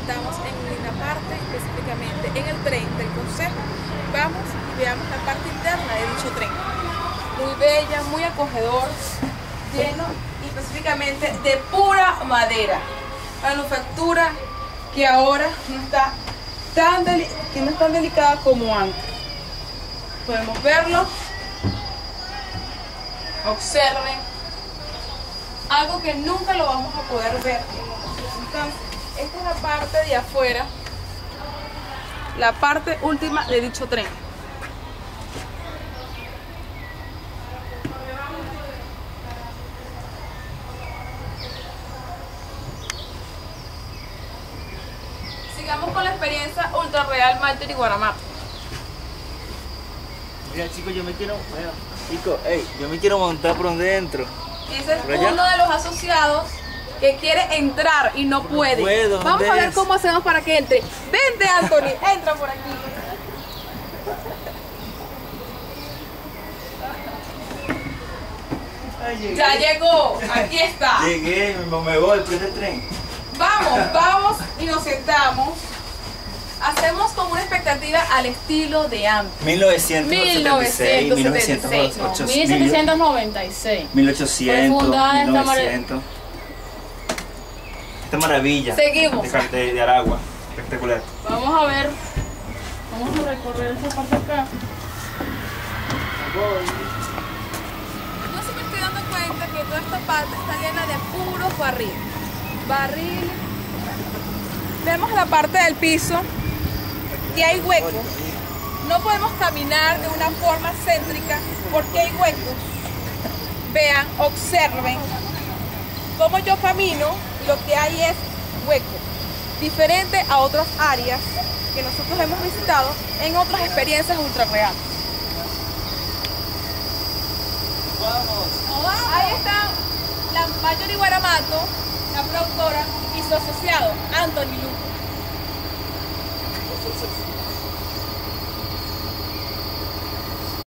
Estamos en una parte, específicamente en el tren del Consejo. Vamos y veamos la parte interna de dicho tren. Muy bella, muy acogedor, lleno específicamente de pura madera. Manufactura que ahora no está tan delicada como antes. Podemos verlo. Observen. Algo que nunca lo vamos a poder ver en otras circunstancias. Esta es la parte de afuera, la parte última de dicho tren. Sigamos con la experiencia Ultra Real Martor y Guaramato. Mira chicos, yo me quiero montar por dentro. Ese es uno de los asociados que quiere entrar y no puede. Vamos a ver cómo hacemos para que entre. Vente, Anthony, entra por aquí. Ay, Ya llegó, aquí está. Llegué, me voy, prende el tren. Vamos y nos sentamos. Hacemos como una expectativa al estilo de antes. 1976, 1796. 1800, fundada esta 1900. Esta maravilla. Seguimos. De Aragua. Espectacular. Vamos a ver. Vamos a recorrer esta parte acá. No se me estoy dando cuenta que toda esta parte está llena de puros barriles. Vemos la parte del piso y hay huecos. No podemos caminar de una forma céntrica porque hay huecos. Vean, observen cómo yo camino y lo que hay es hueco. Diferente a otras áreas que nosotros hemos visitado en otras experiencias ultra reales. Ahí está la Marjorie Guaramato, la productora, y su asociado, Anthony Luco.